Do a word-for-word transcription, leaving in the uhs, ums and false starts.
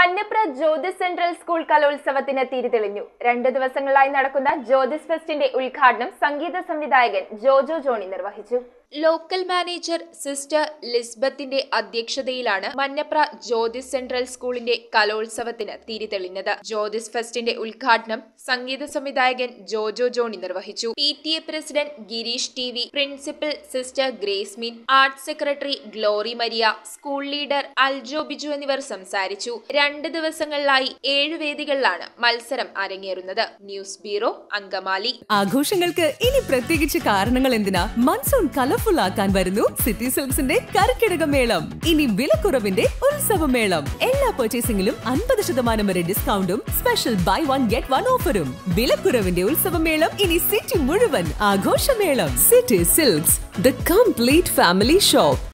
Manjapra Jyothis central school കലോത്സവത്തിന് തിരിതെളിഞ്ഞു. രണ്ടു ദിവസങ്ങളായി നടക്കുന്ന ജ്യോതിസ് ഫെസ്റ്റിന്റെ ഉദ്ഘാടനം സംഗീത സംവിധായകൻ ജോജോ ജോണി നിർവഹിച്ചു. ലോക്കൽ മാനേജർ സിസ്റ്റർ ലിസ്ബത്തിന്റെ അധ്യക്ഷതയിലാണ് മഞ്ഞപ്ര ജ്യോതിസ് സെൻട്രൽ സ്കൂളിന്റെ കലോത്സവത്തിന് തിരിതെളിഞ്ഞത്. ജ്യോതിസ് ഫെസ്റ്റിന്റെ ഉദ്ഘാടനം സംഗീത സംവിധായകൻ ജോജോ ജോണി നിർവഹിച്ചു. P T A president Girish T V, principal sister Gracemin, art secretary Glory Maria, school leader Aljo Biju എന്നിവർ സംസാരിച്ചു. രണ്ട് ദിവസങ്ങളിലായി ഏഴ് വേദികളിലാണ് മത്സരം അരങ്ങേറുന്നത്. News bureau, Angamaly. ആഘോഷങ്ങൾക്ക് ഇനി പ്രത്യേകിച്ച് കാരണങ്ങൾ എന്തിനാ? മൺസൂൺ കളർഫുൾ ആക്കാൻ വരുന്നു സിറ്റി സിൽക്സിന്റെ കർക്കിടക മേളം. ഇനി വിലക്കുറവിന്റെ ഉത്സവമേളം. എല്ലാ പർച്ചേസിംഗിലും അൻപത് ശതമാനം വരെ ഡിസ്കൗണ്ടും special buy one get one ഓഫറും. വിലക്കുറവിന്റെ ഉത്സവമേളം ഇനി സിറ്റി മുഴുവൻ ആഘോഷമേളം. City Silks, the complete family shop.